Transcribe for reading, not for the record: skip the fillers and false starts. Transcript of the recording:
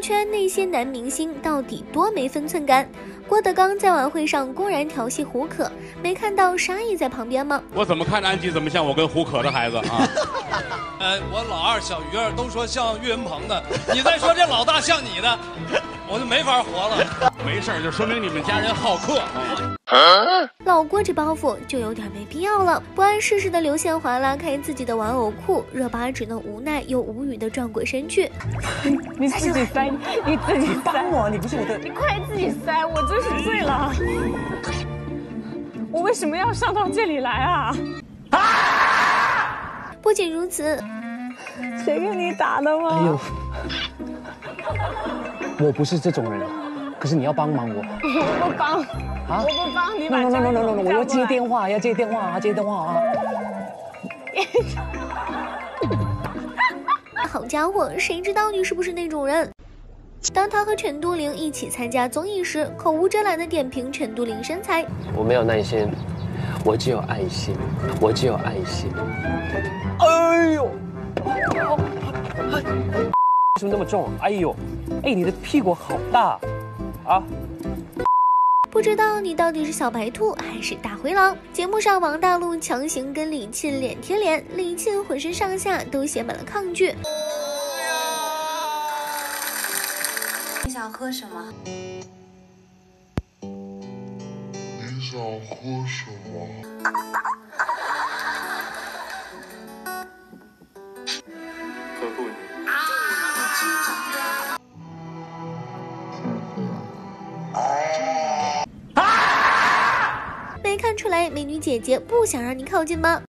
圈那些男明星到底多没分寸感？郭德纲在晚会上公然调戏胡可，没看到沙溢在旁边吗？ 我怎么看着安吉怎么像我跟胡可的孩子啊？ 我老二小鱼儿都说像岳云鹏的，你再说这老大像你的，我就没法活了。 没事就说明你们家人好客。 老郭这包袱就有点没必要了。不谙世事的刘宪华拉开自己的玩偶库，热巴只能无奈又无语地转过身去。 你自己塞，你自己塞我，你不是我的， 你快自己塞，我真是醉了。我为什么要上到这里来啊？ 不仅如此， 谁给你打的吗？ 哎呦，我不是这种人，可是你要帮忙我。 我不帮啊！我不帮你把这个。 no， 我要接电话，接电话啊！ 好家伙，谁知道你是不是那种人？当他和陈都灵一起参加综艺时，口无遮拦地点评陈都灵身材。 我没有耐心，我只有爱心，我只有爱心。 哎呦，为什么那么重？哎呦，哎，你的屁股好大啊！ 不知道你到底是小白兔还是大灰狼？节目上，王大陆强行跟李沁脸贴脸，李沁浑身上下都写满了抗拒。 你想喝什么？ 你想喝什么？ 呵护你。 没看出来美女姐姐不想让你靠近吗？